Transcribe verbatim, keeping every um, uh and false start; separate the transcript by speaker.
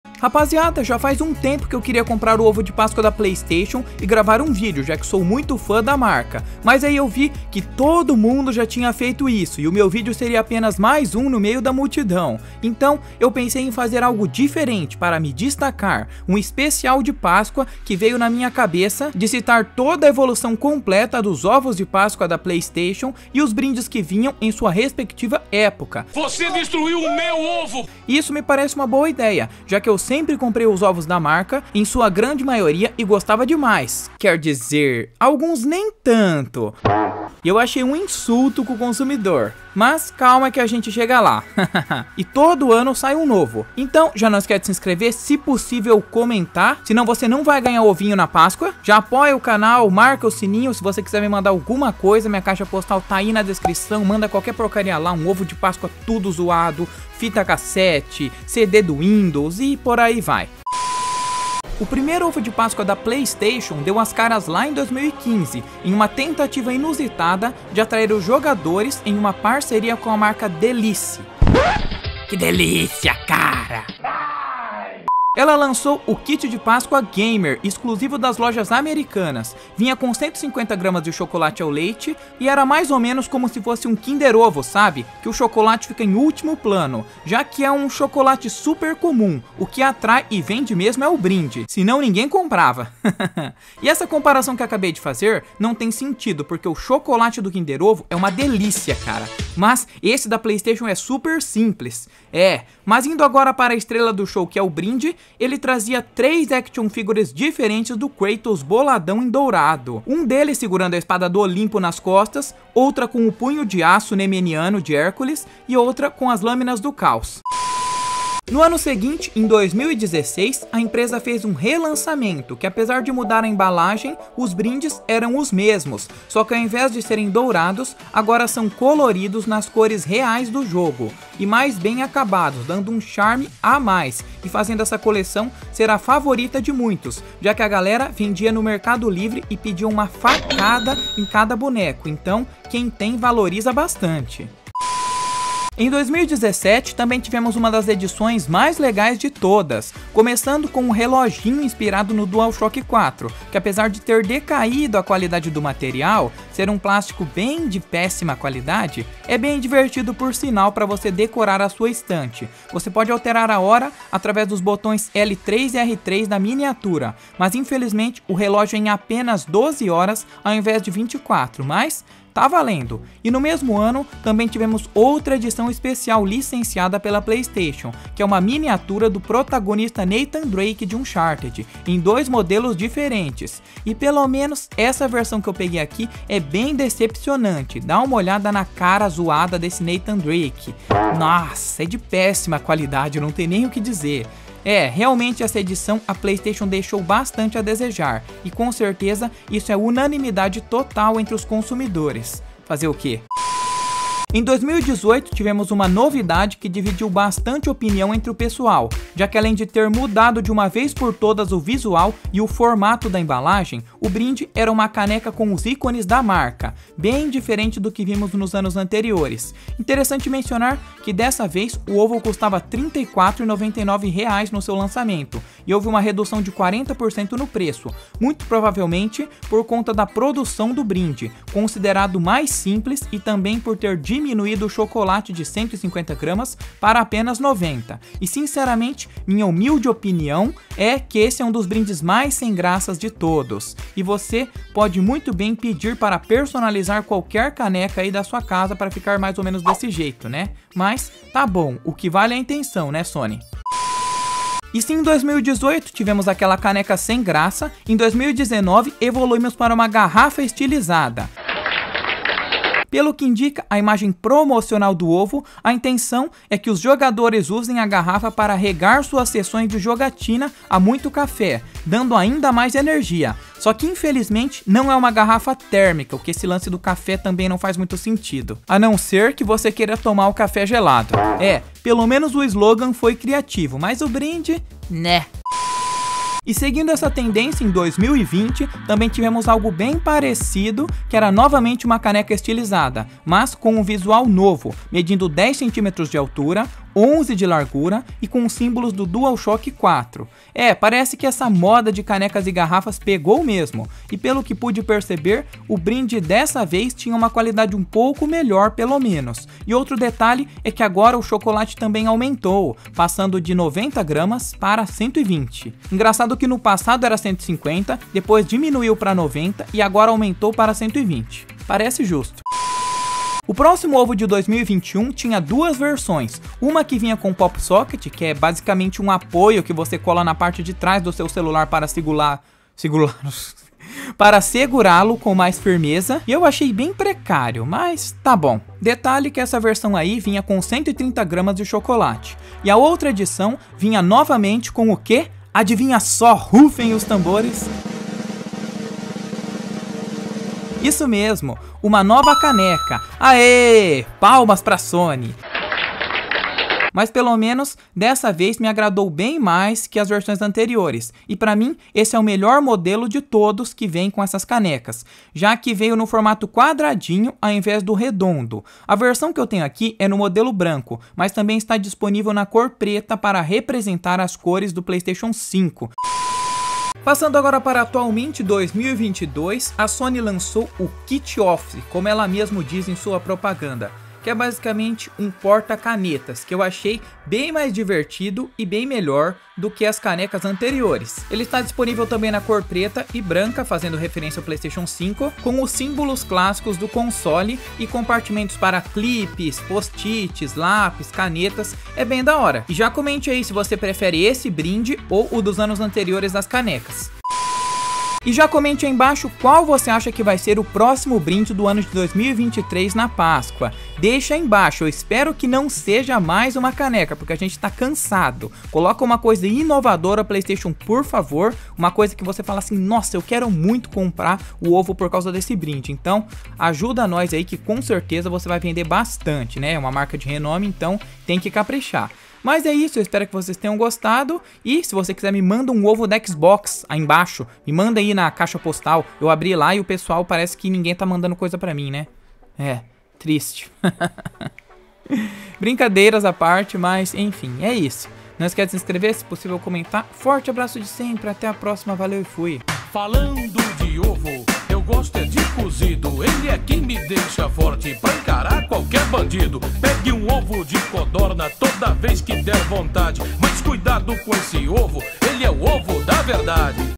Speaker 1: Rapaziada, já faz um tempo que eu queria comprar o ovo de Páscoa da PlayStation e gravar um vídeo, já que sou muito fã da marca. Mas aí eu vi que todo mundo já tinha feito isso e o meu vídeo seria apenas mais um no meio da multidão. Então eu pensei em fazer algo diferente para me destacar, um especial de Páscoa que veio na minha cabeça de citar toda a evolução completa dos ovos de Páscoa da PlayStation e os brindes que vinham em sua respectiva época.
Speaker 2: Você destruiu o meu ovo!
Speaker 1: Isso me parece uma boa ideia, já que eu sempre comprei os ovos da marca, em sua grande maioria, e gostava demais. Quer dizer, alguns nem tanto. Eu achei um insulto com o consumidor. Mas calma que a gente chega lá. E todo ano sai um novo. Então já não esquece de se inscrever, se possível comentar, senão você não vai ganhar ovinho na Páscoa. Já apoia o canal, marca o sininho. Se você quiser me mandar alguma coisa, minha caixa postal tá aí na descrição. Manda qualquer porcaria lá, um ovo de Páscoa tudo zoado, fita cassete, C D do Windows e por aí vai. O primeiro ovo de Páscoa da PlayStation deu as caras lá em dois mil e quinze, em uma tentativa inusitada de atrair os jogadores em uma parceria com a marca Delice. Que delícia, cara! Ela lançou o kit de Páscoa Gamer, exclusivo das lojas americanas. Vinha com cento e cinquenta gramas de chocolate ao leite e era mais ou menos como se fosse um Kinder Ovo, sabe? Que o chocolate fica em último plano, já que é um chocolate super comum. O que atrai e vende mesmo é o brinde, senão ninguém comprava. E essa comparação que acabei de fazer não tem sentido, porque o chocolate do Kinder Ovo é uma delícia, cara. Mas esse da PlayStation é super simples. É, mas indo agora para a estrela do show, que é o brinde, ele trazia três action figures diferentes do Kratos boladão em dourado. Um deles segurando a espada do Olimpo nas costas, outra com o punho de aço nemeniano de Hércules e outra com as lâminas do caos. No ano seguinte, em dois mil e dezesseis, a empresa fez um relançamento, que apesar de mudar a embalagem, os brindes eram os mesmos, só que ao invés de serem dourados, agora são coloridos nas cores reais do jogo, e mais bem acabados, dando um charme a mais, e fazendo essa coleção ser a favorita de muitos, já que a galera vendia no Mercado Livre e pedia uma facada em cada boneco, então quem tem valoriza bastante. Em dois mil e dezessete também tivemos uma das edições mais legais de todas, começando com um reloginho inspirado no DualShock quatro, que apesar de ter decaído a qualidade do material, ser um plástico bem de péssima qualidade, é bem divertido por sinal para você decorar a sua estante. Você pode alterar a hora através dos botões L três e R três da miniatura, mas infelizmente o relógio é em apenas doze horas ao invés de vinte e quatro, mas tá valendo. E no mesmo ano também tivemos outra edição especial licenciada pela PlayStation, que é uma miniatura do protagonista Nathan Drake de Uncharted, em dois modelos diferentes. E pelo menos essa versão que eu peguei aqui é bem decepcionante. Dá uma olhada na cara zoada desse Nathan Drake. Nossa, é de péssima qualidade, não tem nem o que dizer. É, realmente essa edição a PlayStation deixou bastante a desejar, e com certeza isso é unanimidade total entre os consumidores. Fazer o quê? Em dois mil e dezoito tivemos uma novidade que dividiu bastante opinião entre o pessoal, já que além de ter mudado de uma vez por todas o visual e o formato da embalagem, o brinde era uma caneca com os ícones da marca, bem diferente do que vimos nos anos anteriores. Interessante mencionar que dessa vez o ovo custava trinta e quatro reais e noventa e nove centavos no seu lançamento, e houve uma redução de quarenta por cento no preço, muito provavelmente por conta da produção do brinde, considerado mais simples e também por ter diminuído diminuído o chocolate de cento e cinquenta gramas para apenas noventa. E sinceramente, minha humilde opinião é que esse é um dos brindes mais sem graças de todos. E você pode muito bem pedir para personalizar qualquer caneca aí da sua casa para ficar mais ou menos desse jeito, né? Mas tá bom, o que vale é a intenção, né, Sony? E se em dois mil e dezoito tivemos aquela caneca sem graça, em dois mil e dezenove evoluímos para uma garrafa estilizada. Pelo que indica a imagem promocional do ovo, a intenção é que os jogadores usem a garrafa para regar suas sessões de jogatina a muito café, dando ainda mais energia. Só que infelizmente não é uma garrafa térmica, o que esse lance do café também não faz muito sentido. A não ser que você queira tomar o café gelado. É, pelo menos o slogan foi criativo, mas o brinde, né? E seguindo essa tendência, em dois mil e vinte, também tivemos algo bem parecido, que era novamente uma caneca estilizada, mas com um visual novo, medindo dez centímetros de altura, onze de largura e com os símbolos do DualShock quatro. É, parece que essa moda de canecas e garrafas pegou mesmo, e pelo que pude perceber, o brinde dessa vez tinha uma qualidade um pouco melhor pelo menos. E outro detalhe é que agora o chocolate também aumentou, passando de noventa gramas para cento e vinte. Engraçado que no passado era cento e cinquenta, depois diminuiu para noventa e agora aumentou para cento e vinte. Parece justo. O próximo ovo de dois mil e vinte e um tinha duas versões, uma que vinha com Pop Socket, que é basicamente um apoio que você cola na parte de trás do seu celular para segurar, segurar, para segurá-lo com mais firmeza, e eu achei bem precário, mas tá bom. Detalhe que essa versão aí vinha com cento e trinta gramas de chocolate, e a outra edição vinha novamente com o quê? Adivinha só, rufem os tambores! Isso mesmo, uma nova caneca. Aê! Palmas pra Sony! Mas pelo menos dessa vez me agradou bem mais que as versões anteriores. E pra mim, esse é o melhor modelo de todos que vem com essas canecas, já que veio no formato quadradinho ao invés do redondo. A versão que eu tenho aqui é no modelo branco, mas também está disponível na cor preta para representar as cores do PlayStation cinco. Passando agora para atualmente dois mil e vinte e dois, a Sony lançou o Kit Office, como ela mesma diz em sua propaganda, que é basicamente um porta-canetas, que eu achei bem mais divertido e bem melhor do que as canecas anteriores. Ele está disponível também na cor preta e branca, fazendo referência ao PlayStation cinco, com os símbolos clássicos do console e compartimentos para clipes, post-its, lápis, canetas, é bem da hora. E já comente aí se você prefere esse brinde ou o dos anos anteriores das canecas. E já comente aí embaixo qual você acha que vai ser o próximo brinde do ano de dois mil e vinte e três na Páscoa. Deixa aí embaixo, eu espero que não seja mais uma caneca, porque a gente tá cansado. Coloca uma coisa inovadora, PlayStation, por favor. Uma coisa que você fala assim, nossa, eu quero muito comprar o ovo por causa desse brinde. Então, ajuda nós aí que com certeza você vai vender bastante, né? É uma marca de renome, então tem que caprichar. Mas é isso, eu espero que vocês tenham gostado. E se você quiser, me manda um ovo da Xbox aí embaixo. Me manda aí na caixa postal. Eu abri lá e o pessoal parece que ninguém tá mandando coisa pra mim, né? É, triste. Brincadeiras à parte, mas enfim, é isso. Não esquece de se inscrever, se possível comentar. Forte abraço de sempre, até a próxima, valeu e fui.
Speaker 2: Falando de ovo, eu gosto é de cozido. Ele é quem me deixa forte pra encarar qualquer bandido. Pegue um ovo de codorna toda vez que der vontade, mas cuidado com esse ovo, ele é o ovo da verdade.